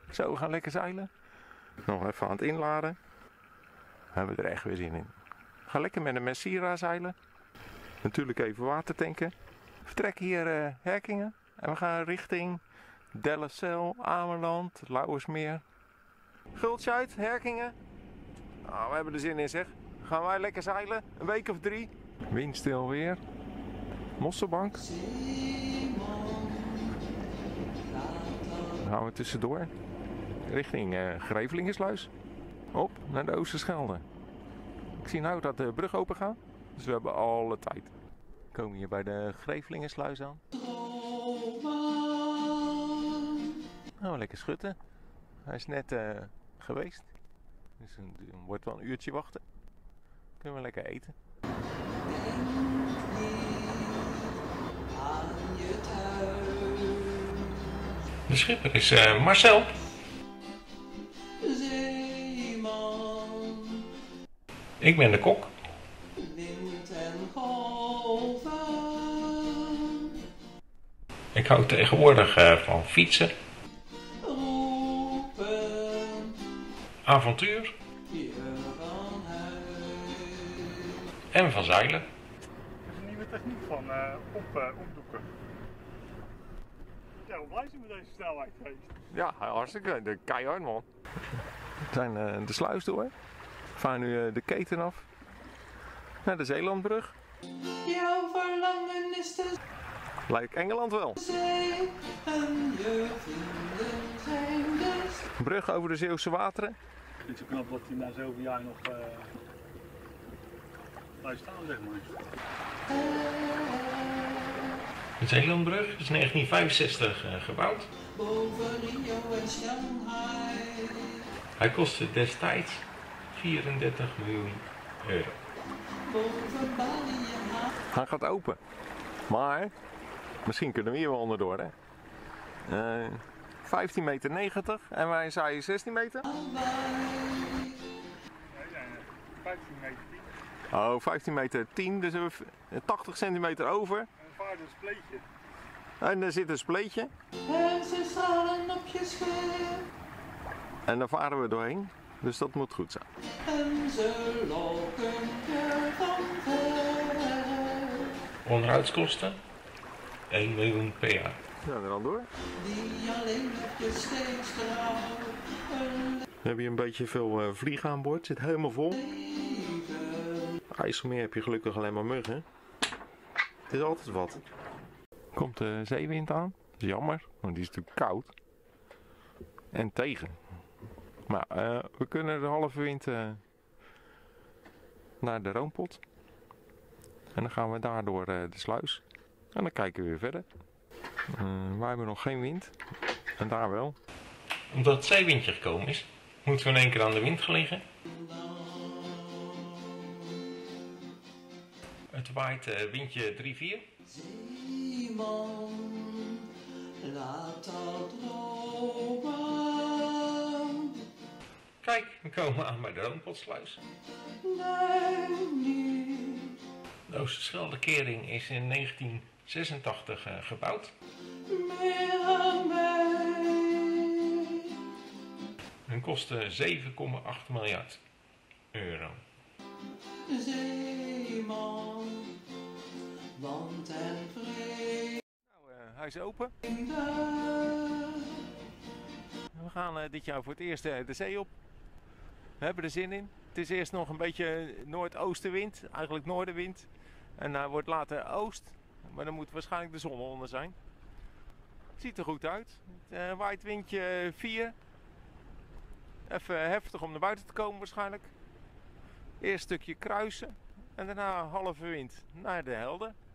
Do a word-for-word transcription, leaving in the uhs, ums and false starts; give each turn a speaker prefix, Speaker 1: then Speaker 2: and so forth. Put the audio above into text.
Speaker 1: Zo, we gaan lekker zeilen. Nog even aan het inladen. We hebben er echt weer zin in. We gaan lekker met een Messira zeilen. Natuurlijk even water tanken. We vertrekken hier uh, Herkingen. En we gaan richting Delfzijl, Ameland, Lauwersmeer. Gultje uit, Herkingen. Oh, we hebben er zin in zeg. Gaan wij lekker zeilen, een week of drie. Windstil weer. Mosselbank. Dan gaan we tussendoor. Richting uh, Grevelingesluis. Op naar de Oosterschelde. Ik zie nou dat de brug open gaat. Dus we hebben alle tijd. We komen hier bij de Grevelingesluis aan. Nou, lekker schutten. Hij is net uh, geweest. Dus het wordt wel een uurtje wachten. Kunnen we lekker eten. De schipper is uh, Marcel. Ik ben de kok. Ik hou tegenwoordig uh, van fietsen. Avontuur. En van zeilen.
Speaker 2: Dat is een nieuwe techniek van uh, op, uh, opdoeken. Ja, hoe blij zijn we met deze snelheid geweest?
Speaker 1: Ja, hartstikke. De keihard man. We zijn uh, de sluis door. We varen nu uh, de keten af. Naar de Zeelandbrug.
Speaker 3: Jouw verlangen is de
Speaker 1: Lijkt Engeland wel.
Speaker 3: zee en je vrienden zijn dus.
Speaker 1: Brug over de Zeeuwse wateren.
Speaker 2: Het is zo knap dat hij na zoveel jaar nog uh, blijft staan, zeg maar.
Speaker 1: De Zeelandbrug is negentien vijfenzestig uh, gebouwd.
Speaker 3: Boven Rio en Shanghai.
Speaker 1: Hij kostte destijds vierendertig miljoen euro.
Speaker 3: Boven Bali en Haag.
Speaker 1: Hij gaat open. Maar misschien kunnen we hier wel onderdoor, hè? Uh, vijftien meter negentig en wij zaaien zestien meter.
Speaker 2: Nee, nee, nee. vijftien meter tien.
Speaker 1: Oh, vijftien meter tien, dus we tachtig centimeter over.
Speaker 2: En een vaart een spleetje.
Speaker 1: En er zit een spleetje.
Speaker 3: En ze stralen op je schip.
Speaker 1: En daar varen we doorheen. Dus dat moet goed zijn.
Speaker 3: En ze lokken je van ver.
Speaker 1: Onderhoudskosten? één miljoen per jaar. Ja, er dan door.
Speaker 3: Die alleen op je steeds trouw. Een
Speaker 1: We hebben hier een beetje veel uh, vliegen aan boord. Zit helemaal vol.
Speaker 3: leven.
Speaker 1: IJsselmeer heb je gelukkig alleen maar muggen. Het is altijd wat. Komt de zeewind aan. Dat is jammer, want die is natuurlijk koud. En tegen. Maar uh, we kunnen de halve wind uh, naar de Roompot. En dan gaan we daardoor uh, de sluis. En dan kijken we weer verder. Uh, wij hebben nog geen wind. En daar wel. Omdat het zeewindje gekomen is, moeten we in één keer aan de wind gaan liggen. Het waait uh, windje drie vier.
Speaker 3: Zeeman, laat dat dromen.
Speaker 1: Kijk, we komen aan bij de Roompotsluis.
Speaker 3: Nee, nu.
Speaker 1: De Oosterschelde-kering is in negentien zesentachtig uh, gebouwd.
Speaker 3: Meer aan mij.
Speaker 1: En kostte zeven komma acht miljard euro.
Speaker 3: Zeeman, land en vrede.
Speaker 1: Nou, uh, hij is open. We gaan uh, dit jaar voor het eerst uh, de zee op. We hebben er zin in. Het is eerst nog een beetje noordoostenwind, eigenlijk noordenwind. En hij uh, wordt later oost. Maar dan moet waarschijnlijk de zon onder zijn. Het ziet er goed uit. Het uh, waait windje vier. Even heftig om naar buiten te komen waarschijnlijk. Eerst stukje kruisen. En daarna halve wind naar de Helder.